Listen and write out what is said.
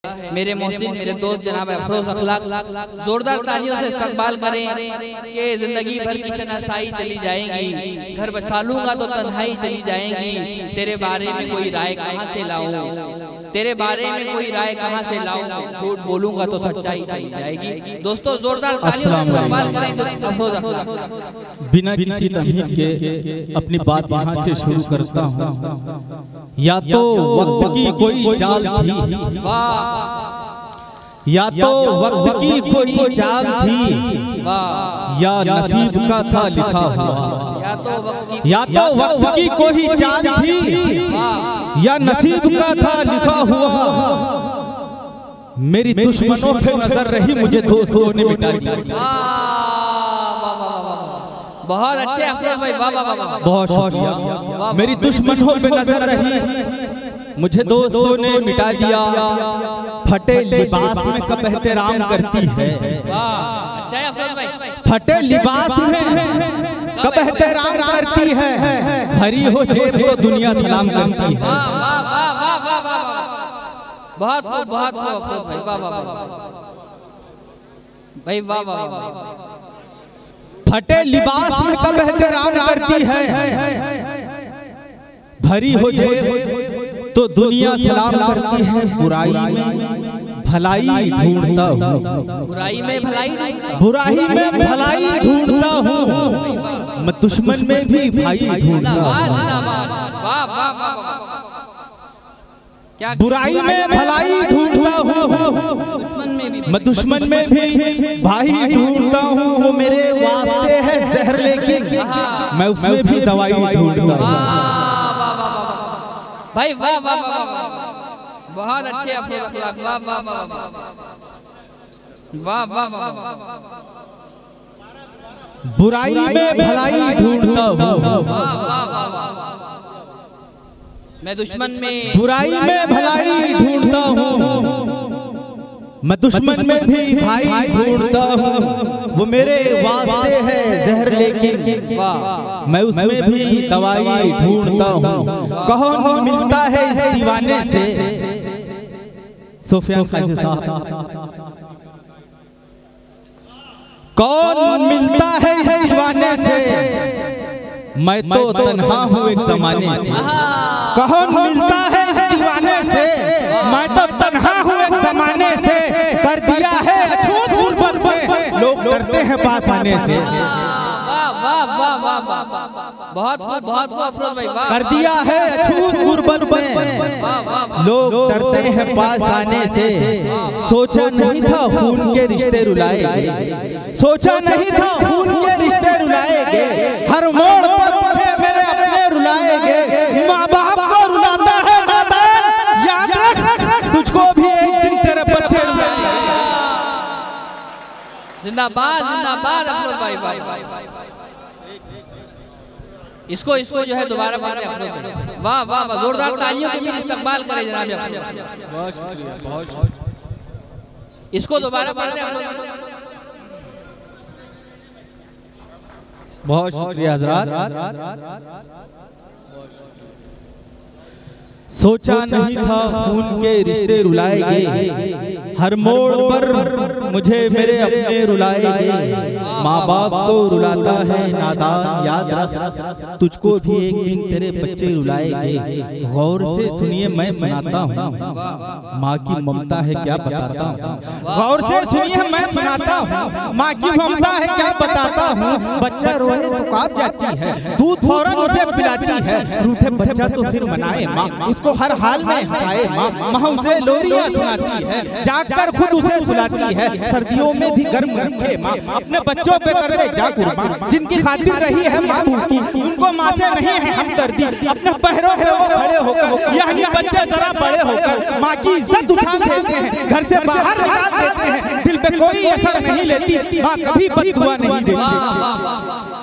मेरे मोहसिन मेरे दोस्त जनाब अफरोज अखलाक जोरदार तालियों से इस्तकबाल करें कि जिंदगी भर की शनासाई चली जाएंगी, घर बसा लूंगा तो तन्हाई चली जाएंगी, तेरे बारे में कोई राय कहाँ से लाऊं, तेरे बारे में कोई राय कहाँ से लाऊं, झूठ बोलूंगा तो सच्चाई चली जाएगी। दोस्तों जोरदार तालियों से इस्तकबाल करें अफरोज अखलाक। बिना किसी तमहीद के अपनी बात यहाँ से शुरू करता हूँ। या तो वक्त की कोई चाल थी, या तो वक्त की कोई चाल थी, या नसीब का था लिखा हुआ। या तो वक्त की कोई चाल थी, या नसीब का था लिखा हुआ। मेरी दुश्मनों पे नजर रही, मुझे दोस्तों ने मिटा दिया। बहुत अच्छे अफरोज भाई, वाह वाह वाह, बहुत शुक्रिया। मेरी दुश्मनों पे नजर रही, मुझे दोस्तों ने मिटा दिया। फटे लिबास में कब एहतराम करती है, अच्छा है अफरोज भाई। फटे लिबास में कब एहतराम करती है, भरी हो जेब तो दुनिया सलाम करती है। बहुत खूब अफरोज भाई, वाह वाह भाई, वाह वाह। फटे लिबास में कब एहतराम करती है, भरी हो जेब तो दुनिया सलाम करती है। बुराई में भलाई ढूंढता हूँ, बुराई में भलाई, बुराई में भलाई ढूंढता हूँ, मैं दुश्मन में भी भाई ढूंढता हूँ। बुराई में भलाई ढूंढता हूँ, मैं दुश्मन में भी भाई ढूंढता हूँ। वो मेरे वास्ते है जहर, लेकिन मैं उसमें भी दवाई ढूंढता हूँ। भाई वाह वाह वाह, बहुत अच्छे अफरोज अखलाक, वाह वाह वाह वाह वाह। बुराई में भलाई ढूंढता हूँ, मैं दुश्मन में, बुराई में भलाई ढूंढता हूँ, मैं दुश्मन में भी भाई ढूंढता हूँ। वो मेरे वास्ते है जहर, लेकिन मैं उसमें भी दवाई ढूंढता हूँ। कौन मिलता है इस दीवाने से, सुफियान काजी साहब, कौन मिलता है इस दीवाने से, मैं तो तन्हा हूँ एक जमाने से। कौन मिलता है इस दीवाने से, मैं तो तन्हा हूँ एक जमाने से। कर दिया है अछूत गुर्बत में, लोग डरते हैं पास आने से। बहुत खूब अफरोज भाई, कर दिया है अछूत गुर्बत में, लोग डरते हैं पास आने से। सोचा नहीं था खून के रिश्ते रुलाएंगे, सोचा नहीं था खून के रिश्ते रुलाएंगे। हर मोड़ पर मुझे मेरे अपने रुलाएंगे। माँ बाप को रुलाता है नादान, याद रख तुझको भी एक दिन तेरे बच्चे रुलाएंगे। जिंदाबाद जिंदाबाद अफरोज भाई, भाई इसको जो है दोबारा बात है अफरोज भाई, वाह वाह वाह, जोरदार तालियों के बीच इस्तकबाल करें जनाब अफरोज। बहुत शुक्रिया, बहुत शुक्रिया। इसको दोबारा बात है अफरोज, बहुत शुक्रिया हज़रात। सोचा नहीं था खून के रिश्ते रुलाएंगे, हर मोड़ पर मुझे मेरे अपने रुलाएंगे। माँ बाप को रुलाता है नादान, याद रख तुझको भी एक दिन तेरे बच्चे रुलाएंगे। गौर से सुनिए मैं सुनाता हूँ, माँ की ममता है क्या बताता हूँ। गौर से सुनिए मैं सुनाता हूँ, माँ की ममता है क्या बताता हूँ। बच्चा रोए तो कांप जाती है, दूध फौरन उसे पिलाती है। रूठे बच्चा तो फिर मनाए माँ, उसको हर हाल में हंसाए माँ। माँ उसे लोरियां सुनाती है, जाकर खुद उसे सुलाती है। सर्दियों में भी गर्म रखे माँ, अपने बच्चों पे कर दे जा कुर्बान। जिनकी खातिर रही है माँ भूखी, उनको माँ से नहीं है हमदर्दी। अपने पैरों पे वो खड़े होकर, यानी बच्चे जरा बड़े होकर माँ की इज्जत उठा देते हैं, घर से बाहर निकाल देते हैं। दिल पे कोई असर नहीं लेती माँ, कभी बददुआ नहीं देती।